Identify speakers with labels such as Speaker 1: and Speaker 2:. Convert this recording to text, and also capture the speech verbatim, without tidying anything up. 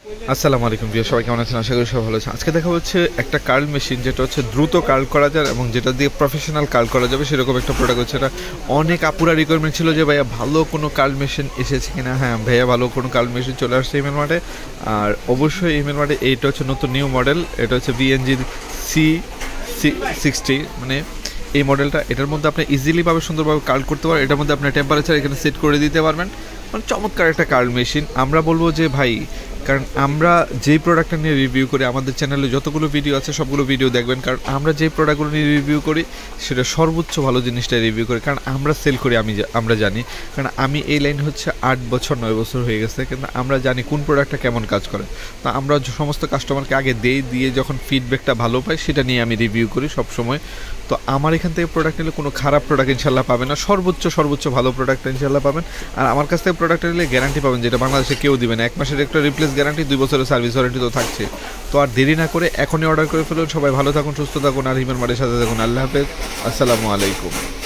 Speaker 1: আসসালামু আলাইকুম ভিউয়ার, সবাই কেমন আছেন? আশা করি সবাই ভালো আছেন। আজকে দেখা হচ্ছে একটা কার্ল মেশিন, যেটা হচ্ছে দ্রুত কার্ল করা যায় এবং যেটা দিয়ে প্রফেশনাল কার্ল করা যাবে সেরকম একটা প্রোডাক্ট হচ্ছে। এটা অনেক আপুরা রিকোয়ারমেন্ট ছিল যে ভাইয়া ভালো কোনো কার্ল মেশিন এসেছে কিনা। হ্যাঁ ভাইয়া, ভালো কোনো কার্ল মেশিন চলে আসছে ইমেল মার্টে। আর অবশ্যই ইমেল মার্টে এইটা হচ্ছে নতুন নিউ মডেল। এটা হচ্ছে ভিএনজির সি সিক্সটি, মানে এই মডেলটা। এটার মধ্যে আপনি ইজিলিভাবে সুন্দরভাবে কার্ল করতে পারবেন। এটার মধ্যে আপনার টেম্পারেচার এখানে সেট করে দিতে পারবেন। মানে চমৎকার একটা কার্ল মেশিন। আমরা বলবো যে ভাই, কারণ আমরা যেই প্রোডাক্টটা নিয়ে রিভিউ করি, আমাদের চ্যানেলে যতগুলো ভিডিও আছে সবগুলো ভিডিও দেখবেন, কারণ আমরা যেই প্রোডাক্টগুলো নিয়ে রিভিউ করি সেটা সর্বোচ্চ ভালো জিনিসটা রিভিউ করি, কারণ আমরা সেল করি। আমি আমরা জানি, কারণ আমি এই লাইন হচ্ছে আট বছর নয় বছর হয়ে গেছে, কিন্তু আমরা জানি কোন প্রোডাক্টটা কেমন কাজ করে। তা আমরা সমস্ত কাস্টমারকে আগে দেই, দিয়ে যখন ফিডব্যাকটা ভালো পাই সেটা নিয়ে আমি রিভিউ করি সব সময়। তো আমার এখান থেকে প্রোডাক্ট নিলে কোনো খারাপ প্রোডাক্ট ইনশাল্লাহ পাবেন না, সর্বোচ্চ সর্বোচ্চ ভালো প্রোডাক্ট ইনশাল্লাহ পাবেন। আর আমার কাছ থেকে প্রোডাক্ট নিলে গ্যারান্টি পাবেন, যেটা বাংলাদেশে কেউ দিবে না। এক মাসের একটা রিপ্লেস গ্যারান্টি, দুই বছরের সার্ভিস ওয়ারেন্টি তো থাকছে। তো আর দেরি না করে এখনই অর্ডার করে ফেলুন। সবাই ভালো থাকুন, সুস্থ থাকুন, আর হিমেল মার্টের সাথে থাকুন। আল্লাহ হাফেজ, আসসালামু আলাইকুম।